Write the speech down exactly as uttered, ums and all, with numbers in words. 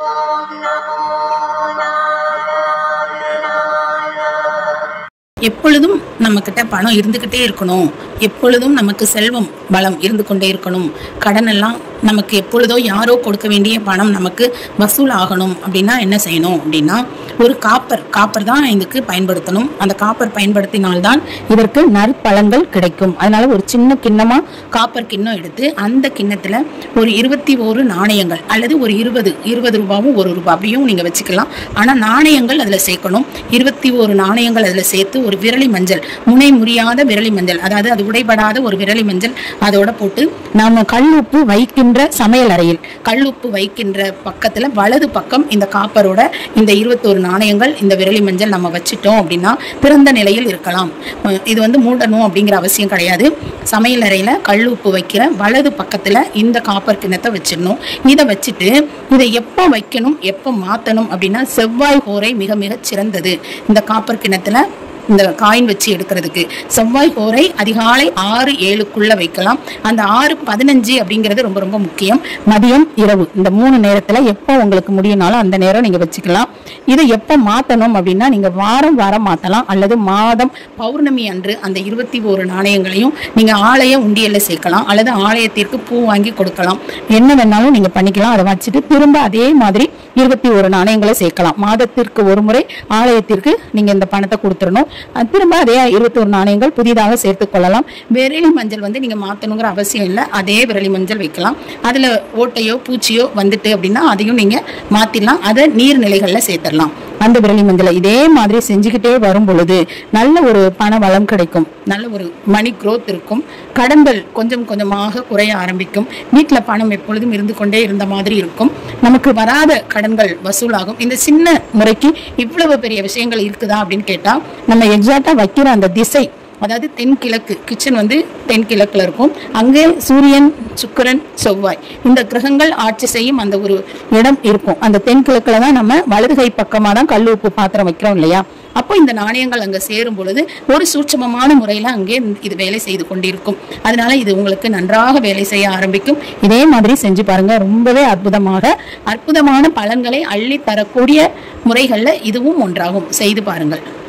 எப்பொழுதும் நம்மக்கிட்ட பணம் இருந்துக்கிட்டே இருக்கணும், எப்பொழுதும் நமக்கு செல்வம் பலம் இருந்து கொண்டே இருக்கணும், கடன் எல்லாம் நமக்கு எப்பொழுதோ யாரோ கொடுக்க வேண்டிய பணம் நமக்கு வசூல் ஆகணும் அப்படின்னா என்ன செய்யணும் அப்படின்னா, ஒரு காப்பர் காப்பர் தான் இதுக்கு பயன்படுத்தணும். அந்த காப்பர் பயன்படுத்தினால்தான் இதற்கு நற்பலன்கள் கிடைக்கும். அதனால ஒரு சின்ன கிண்ணமா காப்பர் கிண்ணம் எடுத்து அந்த கிண்ணத்துல ஒரு இருபத்தி ஒரு நாணயங்கள் அல்லது ஒரு இருபது இருபது ரூபாவும் ஒரு ரூபாய் அப்படியும் நீங்க வச்சுக்கலாம். ஆனா நாணயங்கள் அதுல சேர்க்கணும். இருபத்தி ஒரு நாணயங்கள் அதுல சேர்த்து ஒரு விரலி மஞ்சள், முனை முறியாத விரலி மஞ்சள், அதாவது அது உடைபடாத ஒரு விரலி மஞ்சள் அதோட போட்டு நாம கல்லுப்பு வைக்கின்ற சமையல் அறையில் கல்லுப்பு வைக்கின்ற பக்கத்துல வலது பக்கம் இந்த காப்பரோட இந்த இருபத்தோரு நாணயங்கள் இந்த விரலி மஞ்சள் நம்ம வச்சிட்டோம் அப்படின்னா திறந்த நிலையில் இருக்கலாம். இது வந்து மூடணும் அப்படிங்கிற அவசியம் கிடையாது. சமையல் அறையில கல்லுப்பு வைக்கிற வலது பக்கத்துல இந்த காப்பர் கிண்ணத்தை வச்சிடணும். இதை வச்சுட்டு இதை எப்போ வைக்கணும் எப்போ மாத்தணும் அப்படின்னா செவ்வாய் ஹோரை மிக மிக சிறந்தது. இந்த காப்பர் கிண்ணத்துல இந்த காயின் வச்சு எடுக்கிறதுக்கு செவ்வாய் ஹோரை அதிகாலை ஆறு ஏழுக்குள்ள வைக்கலாம். அந்த ஆறு பதினஞ்சு அப்படிங்கிறது ரொம்ப ரொம்ப முக்கியம். மதியம் இரவு இந்த மூணு நேரத்துல எப்போ உங்களுக்கு முடியும்னாலும் அந்த நேரம் நீங்க வச்சுக்கலாம். இதை எப்போ மாத்தணும் அப்படின்னா நீங்க வாரம் வாரம் மாத்தலாம், அல்லது மாதம் பௌர்ணமி அன்று அந்த இருபத்தி ஒரு நாணயங்களையும் நீங்க ஆலய உண்டியல்ல சேர்க்கலாம், அல்லது ஆலயத்திற்கு பூ வாங்கி கொடுக்கலாம். என்ன வேணாலும் நீங்க பண்ணிக்கலாம். அதை வச்சுட்டு திரும்ப அதே மாதிரி இருபத்தி ஒரு நாணயங்களை சேர்க்கலாம். மாதத்திற்கு ஒரு முறை ஆலயத்திற்கு நீங்க இந்த பணத்தை கொடுத்துடணும். திரும்ப அதே இருபத்தி ஒரு நாணயங்கள் புதிதாக சேர்த்துக் கொள்ளலாம். விரலி மஞ்சள் வந்து நீங்க மாத்தணுங்கிற அவசியம் இல்லை. அதே விரலி மஞ்சள் வைக்கலாம். அதுல ஓட்டையோ பூச்சியோ வந்துட்டு அப்படின்னா அதையும் நீங்க மாத்திடலாம். அதை நீர்நிலைகள்ல சேர்த்துடலாம். அந்த விரலி மஞ்சளை இதே மாதிரி செஞ்சுக்கிட்டே வரும் பொழுது நல்ல ஒரு பண வளம் கிடைக்கும், நல்ல ஒரு மணி growth இருக்கும். கடன்கள் கொஞ்சம் கொஞ்சமாக குறைய ஆரம்பிக்கும். வீட்டுல பணம் எப்பொழுதும் இருந்து கொண்டே இருந்த மாதிரி இருக்கும். நமக்கு வராத கடன்கள் வசூலாகும். இந்த சின்ன முறைக்கு இவ்வளவு பெரிய விஷயங்கள் இருக்குதா அப்படின்னு கேட்டா, நம்ம எக்ஸாக்டா வைக்கிற அந்த திசை, அதாவது தென்கிழக்கு, கிச்சன் வந்து தென்கிழக்குல இருக்கும். அங்கே சூரியன், சுக்கிரன், செவ்வாய் இந்த கிரகங்கள் ஆட்சி செய்யும் அந்த ஒரு இடம் இருக்கும். அந்த தென்கிழக்குல தான் நம்ம வலது கை பக்கமா தான் கல் உப்பு பாத்திரம் வைக்கிறோம் இல்லையா? அப்போ இந்த நாணயங்கள் அங்க சேரும் பொழுது ஒரு சூட்சமமான முறையில அங்கே இது வேலை செய்து கொண்டிருக்கும். அதனால இது உங்களுக்கு நன்றாக வேலை செய்ய ஆரம்பிக்கும். இதே மாதிரி செஞ்சு பாருங்க. ரொம்பவே அற்புதமாக அற்புதமான பலன்களை அள்ளி தரக்கூடிய முறைகள்ல இதுவும் ஒன்றாகும். செய்து பாருங்கள்.